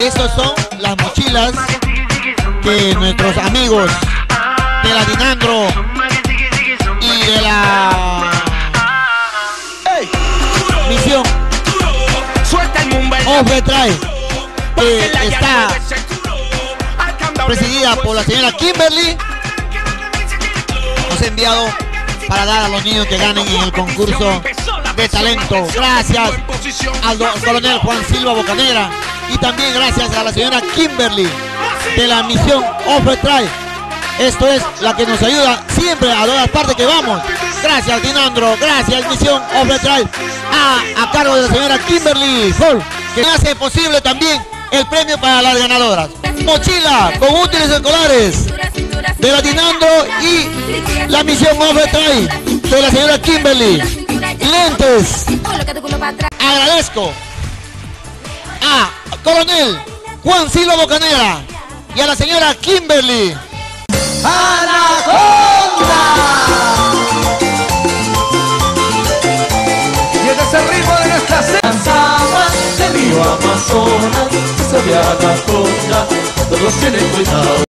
Estas son las mochilas que nuestros amigos de la Dinandro y de la misión Ofre Trae, que está presidida por la señora Kimberly, nos ha enviado para dar a los niños que ganen en el concurso de talento. Gracias al coronel Juan Silva Bocanera y también gracias a la señora Kimberly de la misión Ofre Trae. Esto es la que nos ayuda siempre a todas partes que vamos. Gracias Dinandro, gracias misión Ofre Trae, a cargo de la señora Kimberly Hall, que hace posible también el premio para las ganadoras. Mochila con útiles escolares de la Dinandro y la misión Ofre Trae de la señora Kimberly. Lentes. Agradezco a coronel Juan Silva Bocanera y a la señora Kimberly. ¡Anaconda! Y este es el ritmo de nuestra aguas del río Amazonas, se ve Anaconda, todos tienen cuidado.